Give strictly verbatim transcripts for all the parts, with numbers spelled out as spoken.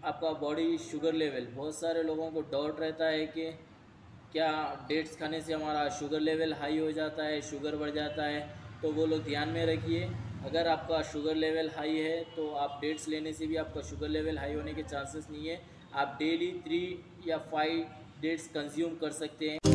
आपका body sugar level, बहुत सारे लोगों को डाउट रहता है कि क्या डेट्स खाने से हमारा शुगर लेवल हाई हो जाता है, शुगर बढ़ जाता है। तो वो लोग ध्यान में रखिए, अगर आपका शुगर लेवल हाई है तो आप डेट्स लेने से भी आपका शुगर लेवल हाई होने के चांसेस नहीं है। आप डेली थ्री या फाइव डेट्स कंज्यूम कर सकते हैं।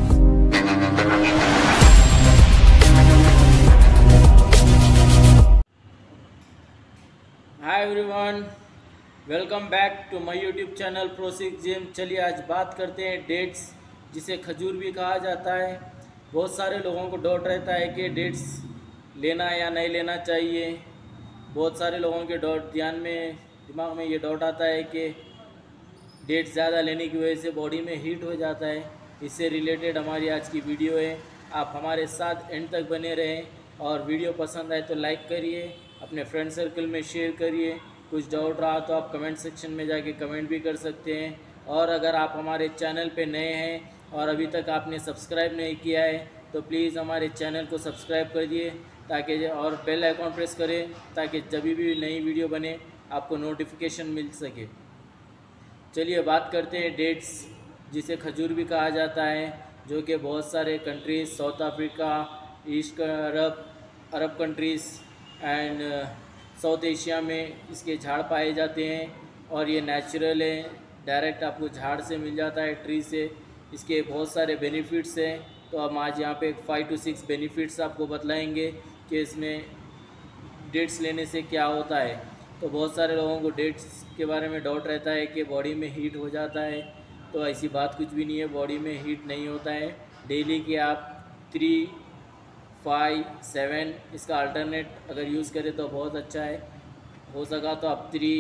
Hi everyone, welcome back to my YouTube channel Prosix gym. चलिए आज बात करते हैं डेट्स, जिसे खजूर भी कहा जाता है। बहुत सारे लोगों को डाउट रहता है कि डेट्स लेना या नहीं लेना चाहिए। बहुत सारे लोगों के डाउट ध्यान में दिमाग में ये डाउट आता है कि डेट्स ज़्यादा लेने की वजह से बॉडी में हीट हो जाता है। इससे रिलेटेड हमारी आज की वीडियो है, आप हमारे साथ एंड तक बने रहें। और वीडियो पसंद आए तो लाइक करिए, अपने फ्रेंड सर्कल में शेयर करिए। कुछ डाउट रहा तो आप कमेंट सेक्शन में जाके कमेंट भी कर सकते हैं। और अगर आप हमारे चैनल पे नए हैं और अभी तक आपने सब्सक्राइब नहीं किया है तो प्लीज़ हमारे चैनल को सब्सक्राइब करिए ताकि और बेल आइकॉन प्रेस करें ताकि जब भी नई वीडियो बने आपको नोटिफिकेशन मिल सके। चलिए बात करते हैं डेट्स, जिसे खजूर भी कहा जाता है, जो कि बहुत सारे countries, South Africa, East Arab Arab countries and South Asia में इसके झाड़ पाए जाते हैं। और ये नेचुरल है, डायरेक्ट आपको झाड़ से मिल जाता है, ट्री से। इसके बहुत सारे बेनिफिट्स हैं, तो हम आज यहाँ पे फाइव टू सिक्स बेनिफिट्स आपको बतलाएंगे कि इसमें डेट्स लेने से क्या होता है। तो बहुत सारे लोगों को डेट्स के बारे में डाउट रहता है कि बॉडी में हीट हो जाता है, तो ऐसी बात कुछ भी नहीं है, बॉडी में हीट नहीं होता है। डेली के आप थ्री फाइव सेवन इसका अल्टरनेट अगर यूज़ करें तो बहुत अच्छा है। हो सका तो आप थ्री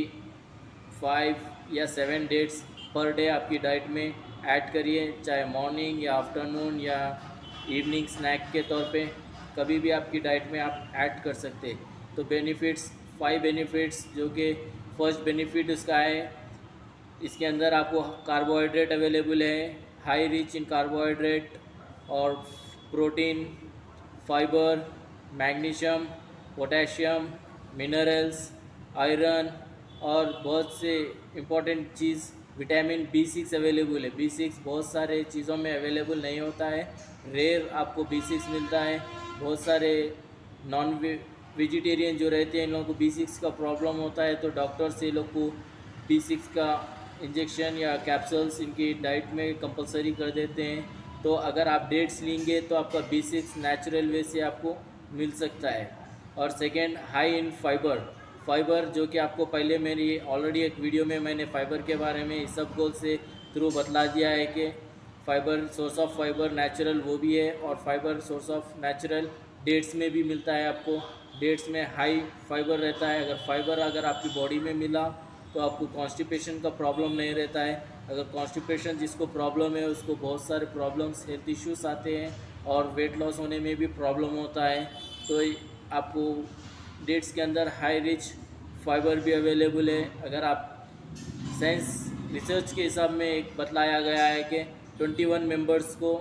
फाइव या सेवन डेट्स पर डे आपकी डाइट में ऐड करिए, चाहे मॉर्निंग या आफ्टरनून या इवनिंग स्नैक के तौर पे कभी भी आपकी डाइट में आप ऐड कर सकते हैं। तो बेनिफिट्स, फाइव बेनिफिट्स, जो कि फर्स्ट बेनिफिट इसका है, इसके अंदर आपको कार्बोहाइड्रेट अवेलेबल है, हाई रिच इन कार्बोहाइड्रेट और protein, fibre, magnesium, potassium, minerals, iron और बहुत से इम्पॉर्टेंट चीज़ विटामिन बी सिक्स अवेलेबल है। बी सिक्स बहुत सारे चीज़ों में अवेलेबल नहीं होता है, रेयर आपको बी सिक्स मिलता है। बहुत सारे नॉन वेजिटेरियन जो रहते हैं इन लोगों को बी सिक्स का प्रॉब्लम होता है, तो डॉक्टर से लोग को बी सिक्स का इंजेक्शन या कैप्सूल्स इनकी डाइट में कंपलसरी कर देते हैं। तो अगर आप डेट्स लेंगे तो आपका बी सिक्स नेचुरल वे से आपको मिल सकता है। और second, high in fibre. Fibre जो कि आपको पहले मेरी ऑलरेडी एक वीडियो में मैंने फाइबर के बारे में इस सब गोल से थ्रू बतला दिया है कि fibre, source of fibre natural वो भी है, और fibre source of natural dates में भी मिलता है आपको। डेट्स में हाई फाइबर रहता है। अगर फाइबर अगर आपकी बॉडी में मिला तो आपको कॉन्स्टिपेशन का प्रॉब्लम नहीं रहता है। अगर कॉन्स्टिपेशन जिसको प्रॉब्लम है उसको बहुत सारे प्रॉब्लम्स, हेल्थ इश्यूज आते हैं और वेट लॉस होने में भी प्रॉब्लम होता है। तो आपको डेट्स के अंदर हाई रिच फाइबर भी अवेलेबल है। अगर आप साइंस रिसर्च के हिसाब में एक बतलाया गया है कि इक्कीस मेंबर्स को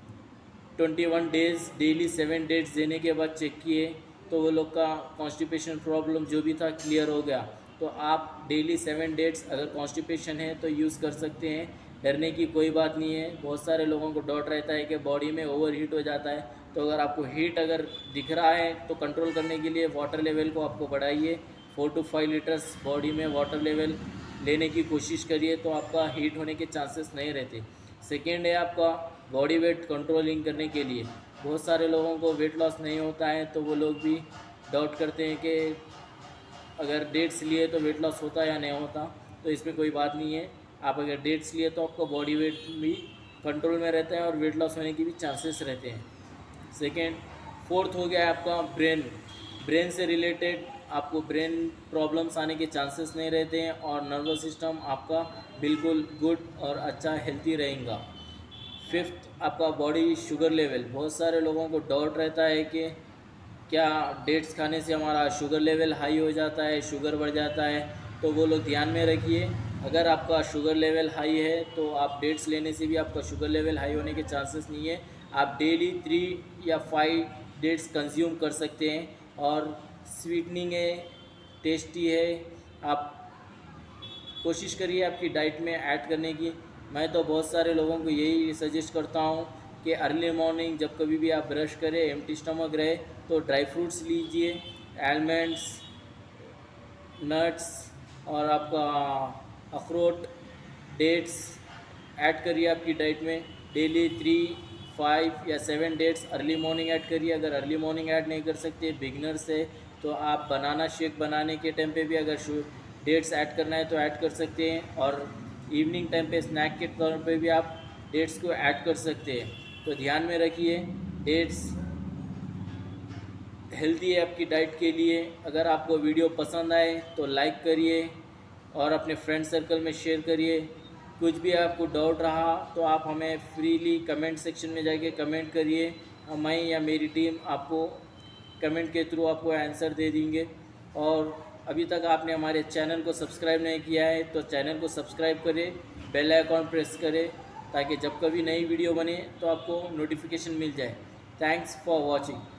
इक्कीस डेज़ डेली सेवन डेट्स देने के बाद चेक किए तो वो लोग का कॉन्स्टिपेशन प्रॉब्लम जो भी था क्लियर हो गया। तो आप डेली सेवन डेट्स अगर कॉन्स्टिपेशन है तो यूज़ कर सकते हैं, डरने की कोई बात नहीं है। बहुत सारे लोगों को डाउट रहता है कि बॉडी में ओवर हीट हो जाता है, तो अगर आपको हीट अगर दिख रहा है तो कंट्रोल करने के लिए वाटर लेवल को आपको बढ़ाइए। Four to five litres body में वाटर लेवल लेने की कोशिश करिए तो आपका हीट होने के चांसेस नहीं रहते। सेकेंड है आपका बॉडी वेट कंट्रोलिंग करने के लिए। बहुत सारे लोगों को वेट लॉस नहीं होता है, तो वो लोग भी डाउट करते हैं कि अगर डेट्स लिए तो वेट लॉस होता या नहीं होता। तो इसमें कोई बात नहीं है, आप अगर डेट्स लिए तो आपका बॉडी वेट भी कंट्रोल में रहता है और वेट लॉस होने की भी चांसेस रहते हैं। सेकेंड, फोर्थ हो गया आपका ब्रेन। ब्रेन से रिलेटेड आपको ब्रेन प्रॉब्लम्स आने के चांसेस नहीं रहते हैं और नर्वस सिस्टम आपका बिल्कुल गुड और अच्छा हेल्थी रहेगा। फिफ्थ, आपका बॉडी शुगर लेवल। बहुत सारे लोगों को डाउट रहता है कि क्या डेट्स खाने से हमारा शुगर लेवल हाई हो जाता है, शुगर बढ़ जाता है। तो वो लोग ध्यान में रखिए, अगर आपका शुगर लेवल हाई है तो आप डेट्स लेने से भी आपका शुगर लेवल हाई होने के चांसेस नहीं है। आप डेली थ्री या फाइव डेट्स कंज्यूम कर सकते हैं और स्वीटनिंग है, टेस्टी है। आप कोशिश करिए आपकी डाइट में ऐड करने की। मैं तो बहुत सारे लोगों को यही सजेस्ट करता हूँ कि अर्ली मॉर्निंग जब कभी भी आप ब्रश करें, एम्प्टी स्टमक रहे तो ड्राई फ्रूट्स लीजिए, आलमंड्स, नट्स और आपका अखरोट, डेट्स ऐड करिए आपकी डाइट में। डेली थ्री फाइव या seven dates early morning add करिए। अगर अर्ली मॉर्निंग ऐड नहीं कर सकते, बिगनर से, तो आप बनाना शेक बनाने के टाइम पे भी अगर डेट्स ऐड करना है तो ऐड कर सकते हैं, और इवनिंग टाइम पे स्नैक के तौर पे भी आप डेट्स को ऐड कर सकते हैं। तो ध्यान में रखिए, डेट्स हेल्दी है आपकी डाइट के लिए। अगर आपको वीडियो पसंद आए तो लाइक करिए और अपने फ्रेंड सर्कल में शेयर करिए। कुछ भी आपको डाउट रहा तो आप हमें फ्रीली कमेंट सेक्शन में जाके कमेंट करिए, मैं या मेरी टीम आपको कमेंट के थ्रू आपको आंसर दे देंगे। और अभी तक आपने हमारे चैनल को सब्सक्राइब नहीं किया है तो चैनल को सब्सक्राइब करें, बेल आइकॉन प्रेस करें, ताकि जब कभी नई वीडियो बने तो आपको नोटिफिकेशन मिल जाए। Thanks for watching.